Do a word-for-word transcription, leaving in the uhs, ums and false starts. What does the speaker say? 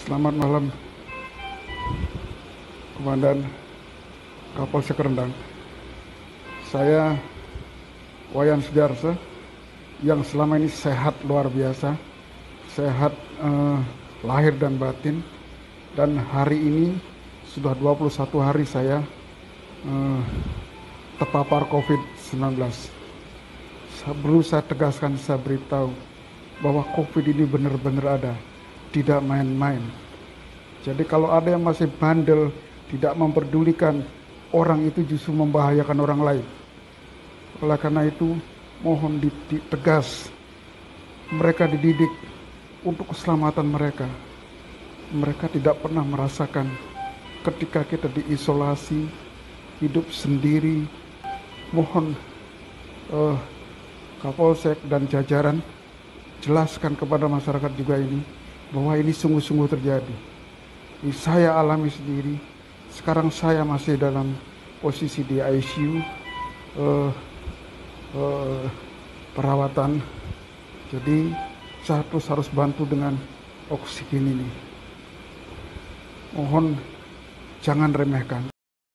Selamat malam, Komandan Kapolsek Rendang. Saya Wayan Sudarsa yang selama ini sehat luar biasa, sehat eh, lahir dan batin, dan hari ini sudah dua puluh satu hari saya eh, terpapar covid sembilan belas. Perlu saya tegaskan, saya beritahu bahwa covid ini benar-benar ada, tidak main-main. Jadi kalau ada yang masih bandel, tidak memperdulikan, orang itu justru membahayakan orang lain. Oleh karena itu, mohon ditegas, mereka dididik untuk keselamatan mereka. Mereka tidak pernah merasakan ketika kita diisolasi, hidup sendiri. Mohon uh, Kapolsek dan jajaran jelaskan kepada masyarakat juga ini, bahwa ini sungguh-sungguh terjadi. Ini saya alami sendiri. Sekarang saya masih dalam posisi di I C U, uh, uh, perawatan. Jadi saya terus harus bantu dengan oksigen ini. Mohon jangan remehkan.